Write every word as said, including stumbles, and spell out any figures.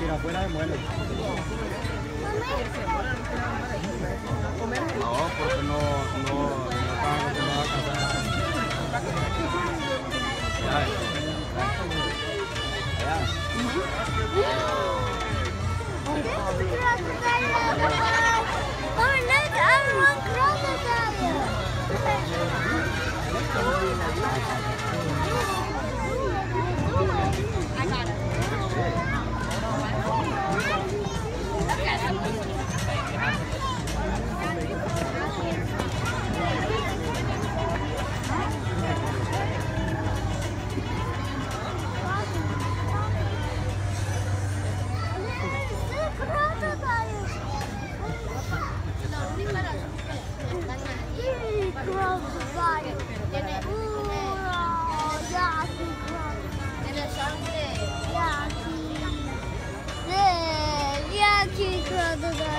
tira afuera de muelo. No, porque no, no, no están acostumbrados a cazar. Allá. Oh, let's have one crocodile. I got it. Crocodile.